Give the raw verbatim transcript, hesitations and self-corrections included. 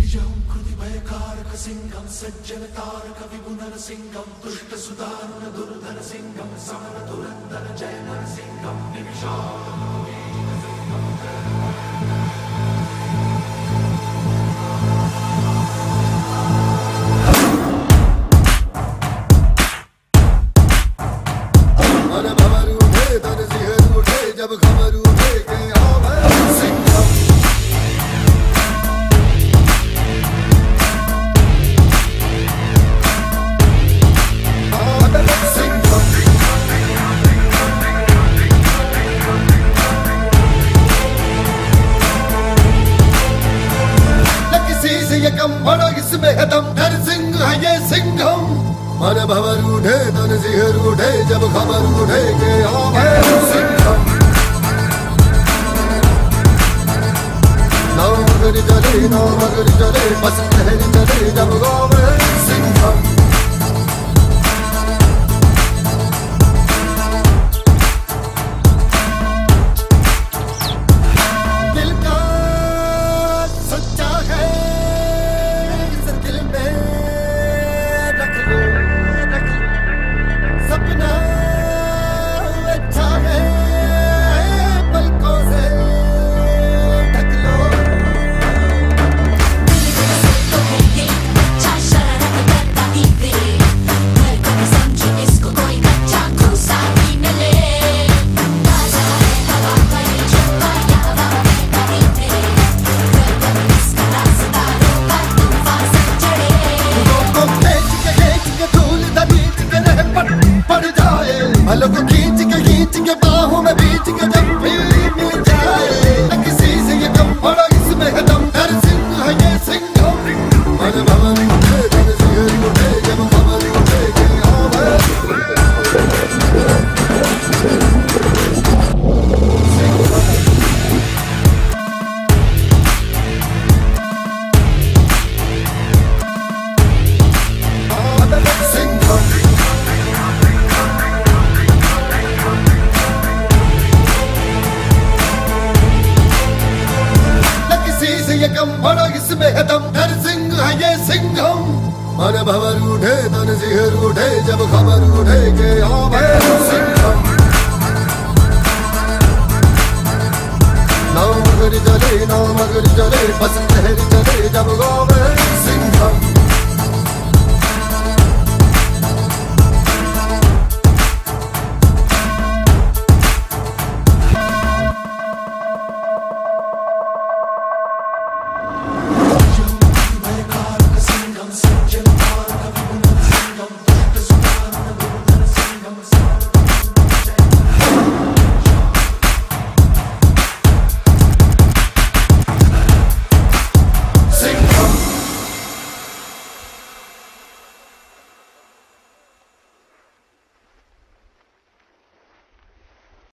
द्विजं कृति भयकारक सिंहं सज्जन तारक विपुनर सिंहं दुष्ट सुदारुण दुर्धर सिंहं समर दुरंधर जय नर सिंहं निमिषाद जब खबर उठे के आवे सिंघम सिंघम न किसी से ये कम बड़ा इसमें है दम नर सिंह है ये सिंघम मन भवर उठे तन सिहर उठे जब खबर उठे के आवे सिंघम मगर चले ना मगर चले बस ठहर चले जब गाँव में सिंघम दिल का सच्चा है इस दिल में रख लो रख लो सपना अच्छा है पलकों से भलो को खींच के खींच के बाहों में बीच के जब भी मिल जाए किसी से ये कम बड़ा इसमें है दम नर सिंह है ये सिंघम मन भवन उठे तन सिहर उठे जब खबर उठे के आवे ये कम बड़ा इसमें है दम नर सिंह है ये सिंघम मन भवर उठे तन सिहर उठे जब खबर उठे के आवे सिंघम ना मगर चले ना मगर चले बस ठहर चले